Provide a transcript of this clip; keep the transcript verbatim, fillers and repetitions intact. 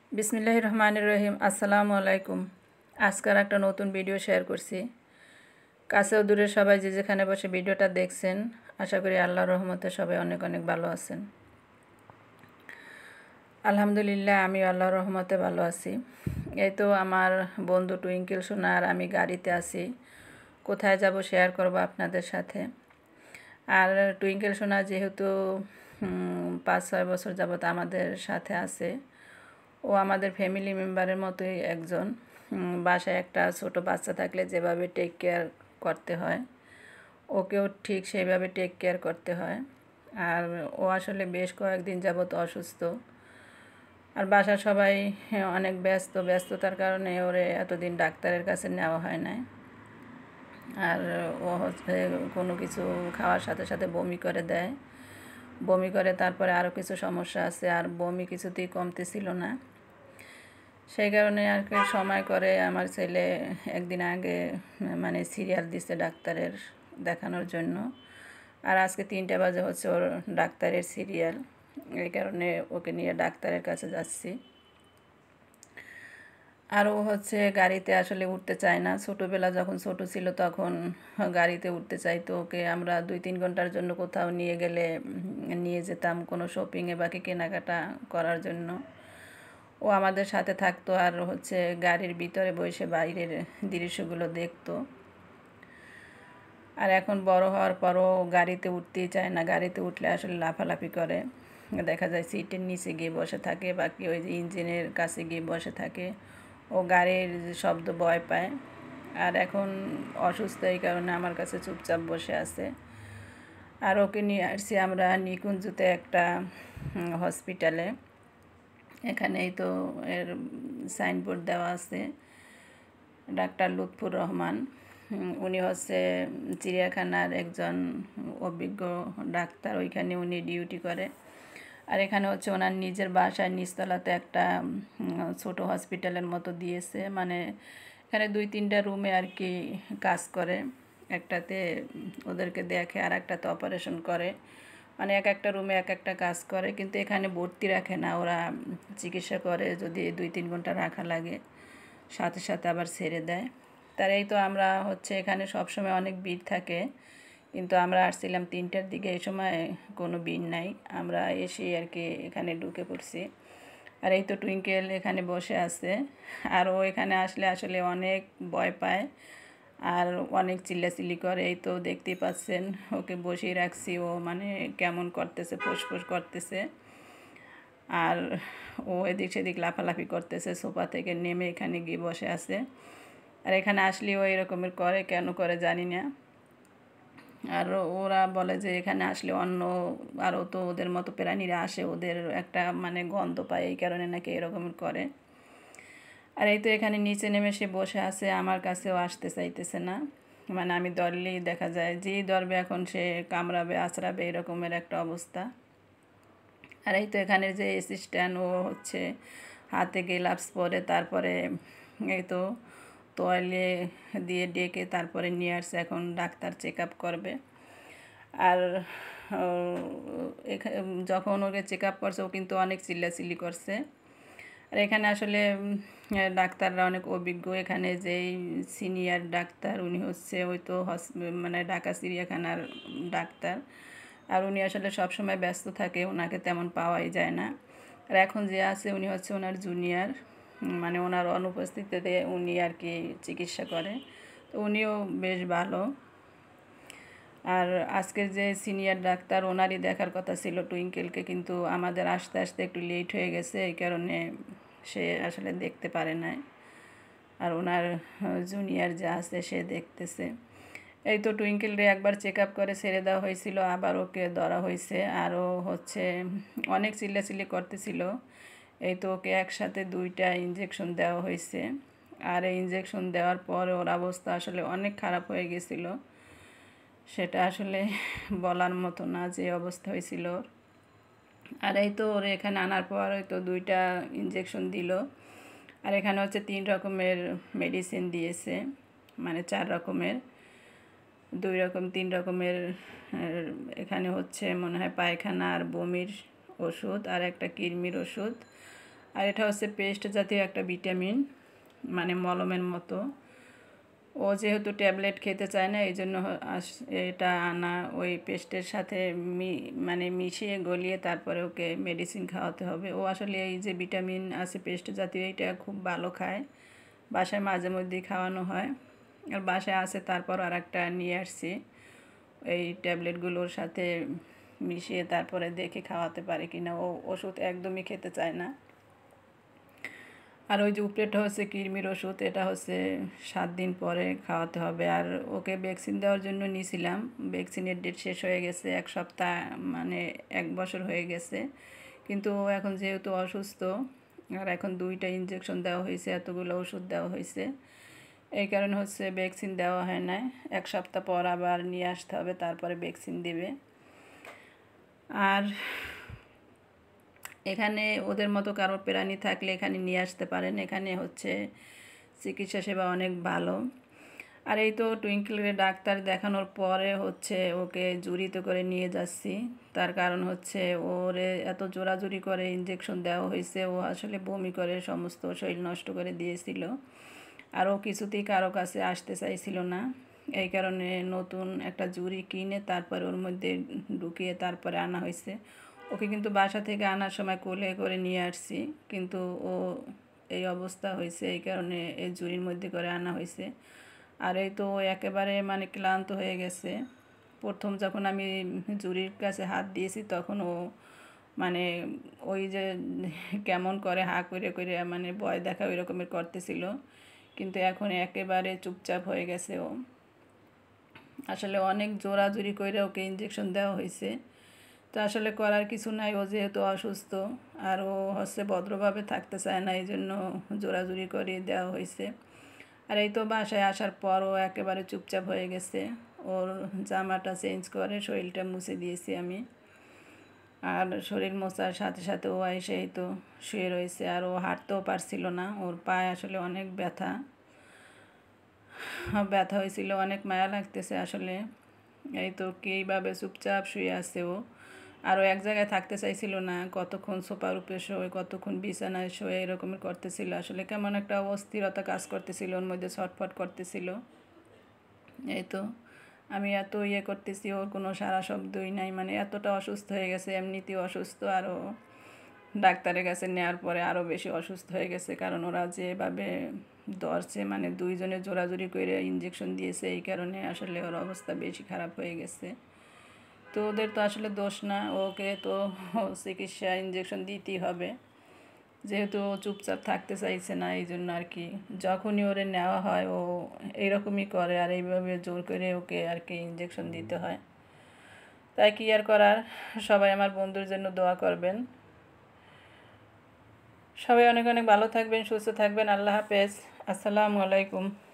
বিসমিল্লাহির রহমানির রহিম। আসসালামু আলাইকুম। আজকের একটা নতুন ভিডিও শেয়ার করছি। কাছে ও দূরে সবাই যে যেখানে বসে ভিডিওটা দেখছেন, আশা করি আল্লাহর রহমতে সবাই অনেক অনেক ভালো আছেন। আলহামদুলিল্লাহ, আমি আল্লাহর রহমতে ভালো আছি। এই তো আমার বন্ধু টুইঙ্কেল সোনা আর আমি গাড়িতে আছি। কোথায় যাব শেয়ার করব আপনাদের সাথে। আর টুইঙ্কেল সোনা যেহেতু পাঁচ ছয় বছর যাবত আমাদের সাথে আছে, ও আমাদের ফ্যামিলি মেম্বারের মতোই একজন। বাসায় একটা ছোট বাচ্চা থাকলে যেভাবে টেক কেয়ার করতে হয়, ওকেও ঠিক সেইভাবে টেক কেয়ার করতে হয়। আর ও আসলে বেশ কয়েকদিন যাবত অসুস্থ। আর বাসার সবাই অনেক ব্যস্ত ব্যস্ততার কারণে ওরে এতদিন ডাক্তারের কাছে নেওয়া হয় নাই। আর ও হচ্ছে কোনো কিছু খাওয়ার সাথে সাথে বমি করে দেয়, বমি করে তারপরে আরও কিছু সমস্যা আছে, আর বমি কিছুতেই কমতেছিল না। সেই কারণে আর কি সময় করে আমার ছেলে একদিন আগে মানে সিরিয়াল দিছে ডাক্তারের দেখানোর জন্য। আর আজকে তিনটে বাজে হচ্ছে ওর ডাক্তারের সিরিয়াল, এই কারণে ওকে নিয়ে ডাক্তারের কাছে যাচ্ছি। আর ও হচ্ছে গাড়িতে আসলে উঠতে চায় না। ছোটোবেলা যখন ছোট ছিল তখন গাড়িতে উঠতে চাইতো। ওকে আমরা দুই তিন ঘন্টার জন্য কোথাও নিয়ে গেলে নিয়ে যেতাম কোনো শপিংয়ে বাকি কেনাকাটা করার জন্য। ও আমাদের সাথে থাকতো আর হচ্ছে গাড়ির ভিতরে বসে বাইরের দৃশ্যগুলো দেখতো। আর এখন বড় হওয়ার পরও গাড়িতে উঠতেই চায় না। গাড়িতে উঠলে আসলে লাফালাফি করে, দেখা যায় সিটের নিচে গিয়ে বসে থাকে, বাকি ওই যে ইঞ্জিনের কাছে গিয়ে বসে থাকে। ও গাড়ির শব্দ ভয় পায়। আর এখন অসুস্থ, এই কারণে আমার কাছে চুপচাপ বসে আছে। আর ওকে নিয়ে আসছি আমরা নিকুঞ্জতে একটা হসপিটালে। এখানেই তো এর সাইনবোর্ড দেওয়া আছে, ডাক্তার লুৎফুর রহমান। উনি হচ্ছে চিড়িয়াখানার একজন অভিজ্ঞ ডাক্তার, ওইখানে উনি ডিউটি করে। আর এখানে হচ্ছে ওনার নিজের বাসায় নিচতলাতে একটা ছোট হসপিটালের মতো দিয়েছে, মানে এখানে দুই তিনটা রুমে আর কি কাজ করে। একটাতে ওদেরকে দেখে আর একটাতে অপারেশন করে, মানে এক একটা রুমে এক একটা কাজ করে। কিন্তু এখানে ভর্তি রাখে না, ওরা চিকিৎসা করে, যদি দুই তিন ঘন্টা রাখা লাগে সাথে সাথে আবার ছেড়ে দেয়। তার এই তো আমরা হচ্ছে এখানে সবসময় অনেক ভিড় থাকে, কিন্তু আমরা আসছিলাম তিনটার দিকে, এই সময় কোনো ভিড় নাই। আমরা এসে আর কি এখানে ঢুকে পড়ছি। আর এই তো টুইঙ্কেল এখানে বসে আছে। আর ও এখানে আসলে আসলে অনেক ভয় পায় আর অনেক চিল্লাচিল্লি করে। এই তো দেখতেই পাচ্ছেন, ওকে বসিয়ে রাখছি, ও মানে কেমন করতেছে, ফুসফুস করতেছে। আর ও এদিক সেদিক লাফালাফি করতেছে, সোফা থেকে নেমে এখানে গিয়ে বসে আছে। আর এখানে আসলেও এরকমের করে, কেন করে জানি না। আর ওরা বলে যে এখানে আসলে অন্য আরও তো ওদের মতো প্রাণীরা আসে, ওদের একটা মানে গন্ধ পায়, এই কারণে নাকি এরকমের করে। আর এই তো এখানে নিচে নেমে সে বসে আছে, আমার কাছেও আসতে চাইতেছে না। মানে আমি ধরলেই দেখা যায় যেই ধরবে এখন সে কামড়াবে আঁচড়াবে, এরকমের একটা অবস্থা। আর এই তো এখানের যে অ্যাসিস্ট্যান্ট, ও হচ্ছে হাতে গ্লাভস পরে তারপরে এই তো তোয়ালে দিয়ে ডেকে তারপরে নিয়ে আসছে, এখন ডাক্তার চেক আপ করবে। আর যখন ওকে চেক আপ করছে ও কিন্তু অনেক চিল্লাচিল্লি করছে। আর এখানে আসলে ডাক্তাররা অনেক অভিজ্ঞ। এখানে যেই সিনিয়র ডাক্তার উনি হচ্ছে ওই তো মানে ঢাকা চিড়িয়াখানার ডাক্তার। আর উনি আসলে সবসময় ব্যস্ত থাকে, ওনাকে তেমন পাওয়াই যায় না। আর এখন যে আছে উনি হচ্ছে ওনার জুনিয়র, মানে ওনার অনুপস্থিতিতে উনি আর কি চিকিৎসা করে। তো উনিও বেশ ভালো। আর আজকের যে সিনিয়র ডাক্তার, ওনারই দেখার কথা ছিল টুইঙ্কেলকে, কিন্তু আমাদের আসতে আসতে একটু লেট হয়ে গেছে, এই কারণে সে আসলে দেখতে পারে নাই। আর ওনার জুনিয়র যা আছে সে দেখতেছে। এই তো টুইঙ্কেলরে একবার চেক আপ করে ছেড়ে দেওয়া হয়েছিল, আবার ওকে ধরা হয়েছে। আরও হচ্ছে অনেক চিল্লাচিল্লি করতেছিল। এই তো ওকে একসাথে দুইটা ইঞ্জেকশন দেওয়া হয়েছে। আর এই ইঞ্জেকশন দেওয়ার পর ওর অবস্থা আসলে অনেক খারাপ হয়ে গেছিল, সেটা আসলে বলার মতো না যে অবস্থা হয়েছিল। আর এই তো ওর এখানে আনার পর হয়তো দুইটা ইঞ্জেকশন দিল। আর এখানে হচ্ছে তিন রকমের মেডিসিন দিয়েছে, মানে চার রকমের, দুই রকম তিন রকমের। এখানে হচ্ছে মনে হয় পায়খানা আর বমির ওষুধ, আর একটা কৃমির ওষুধ, আর এটা হচ্ছে পেস্ট জাতীয় একটা ভিটামিন, মানে মলমের মতো। ও যেহেতু ট্যাবলেট খেতে চায় না, এই জন্য এটা আনা ওই পেস্টের সাথে মি মানে মিশিয়ে গলিয়ে তারপরে ওকে মেডিসিন খাওয়াতে হবে। ও আসলে এই যে ভিটামিন আছে পেস্ট জাতীয়, এটা খুব ভালো খায়, বাসায় মাঝে মধ্যেই খাওয়ানো হয়। আর বাসায় আছে তারপর আর একটা নিয়ে আসছি, এই ট্যাবলেটগুলোর সাথে মিশিয়ে তারপরে দেখে খাওয়াতে পারে কিনা। ও ওষুধ একদমই খেতে চায় না। আর ওই যে উপরেটা হচ্ছে কৃমির ওষুধ, এটা হচ্ছে সাত দিন পরে খাওয়াতে হবে। আর ওকে ভ্যাকসিন দেওয়ার জন্য নিয়েছিলাম, ভ্যাকসিনের ডেট শেষ হয়ে গেছে, এক সপ্তাহ মানে এক বছর হয়ে গেছে। কিন্তু ও এখন যেহেতু অসুস্থ, আর এখন দুইটা ইঞ্জেকশন দেওয়া হয়েছে, এতগুলো ওষুধ দেওয়া হয়েছে, এই কারণে হচ্ছে ভ্যাকসিন দেওয়া হয় না। এক সপ্তাহ পর আবার নিয়ে আসতে হবে, তারপরে ভ্যাকসিন দেবে। আর এখানে ওদের মতো কারো প্রাণী থাকলে এখানে নিয়ে আসতে পারেন, এখানে হচ্ছে চিকিৎসা সেবা অনেক ভালো। আর এই তো টুইঙ্কেলের ডাক্তার দেখানোর পরে হচ্ছে ওকে জুড়িতে করে নিয়ে যাচ্ছি। তার কারণ হচ্ছে ওরে এত জোরাজুরি করে ইঞ্জেকশন দেওয়া হয়েছে, ও আসলে বমি করে সমস্ত শরীর নষ্ট করে দিয়েছিল। আর ও কিছুতেই কারো কাছে আসতে চাইছিল না, এই কারণে নতুন একটা জুড়ি কিনে তারপরে ওর মধ্যে ঢুকিয়ে তারপরে আনা হয়েছে। ওকে কিন্তু বাসা থেকে আনার সময় কোলে করে নিয়ে আসছি, কিন্তু ও এই অবস্থা হয়েছে, এই কারণে এই জুড়ির মধ্যে করে আনা হয়েছে। আর এই তো একেবারে মানে ক্লান্ত হয়ে গেছে। প্রথম যখন আমি জুড়ির কাছে হাত দিয়েছি তখন ও মানে ওই যে কেমন করে হা করে করে মানে ভয় দেখা ওই রকমের করতেছিল, কিন্তু এখন একেবারে চুপচাপ হয়ে গেছে ও। আসলে অনেক জোরাজুরি করে ওকে ইঞ্জেকশন দেওয়া হয়েছে, তো আসলে করার কিছু নাই, ও যেহেতু অসুস্থ আর ও হচ্ছে ভদ্রভাবে থাকতে চায় না, এই জন্য জোরাজুরি করে দেওয়া হয়েছে। আর এই তো বাসায় আসার পরও একেবারে চুপচাপ হয়ে গেছে। ওর জামাটা চেঞ্জ করে শরীরটা মুছে দিয়েছি আমি। আর শরীর মোছার সাথে সাথে ও এসেই তো শুয়ে রয়েছে, আর ও হাঁটতেও পারছিল না, ওর পায়ে আসলে অনেক ব্যথা ব্যথা হয়েছিল, অনেক মায়া লাগতেছে আসলে। এই তো কীভাবে চুপচাপ শুয়ে আছে ও। আরও এক জায়গায় থাকতে চাইছিল না, কতক্ষণ সোফার উপরে শোয়, কতক্ষণ বিছানায় শোয়, এরকমের করতেছিল। আসলে কেমন একটা অস্থিরতা কাজ করতেছিল, ওর মধ্যে ছটফট করতেছিল। এই তো আমি এত ইয়ে করতেছি, ওর কোনো সারা শব্দই নাই, মানে এতটা অসুস্থ হয়ে গেছে, এমনিতেই অসুস্থ, আরও ডাক্তারের কাছে নেওয়ার পরে আরও বেশি অসুস্থ হয়ে গেছে। কারণ ওরা যেভাবে ধরছে, মানে দুইজনে জোরাজুরি করে ইঞ্জেকশন দিয়েছে, এই কারণে আসলে ওর অবস্থা বেশি খারাপ হয়ে গেছে। তো ওদের তো আসলে দোষ না, ওকে তো চিকিৎসা ইঞ্জেকশন দিতেই হবে, যেহেতু ও চুপচাপ থাকতে চাইছে না, এই জন্য আর কি যখনই ওরে নেওয়া হয় ও এইরকমই করে, আর এইভাবে জোর করে ওকে আর কি ইঞ্জেকশন দিতে হয়। তাই কি আর করার, সবাই আমার বন্ধুর জন্য দোয়া করবেন। সবাই অনেক অনেক ভালো থাকবেন, সুস্থ থাকবেন। আল্লাহ হাফেজ, আসসালামু আলাইকুম।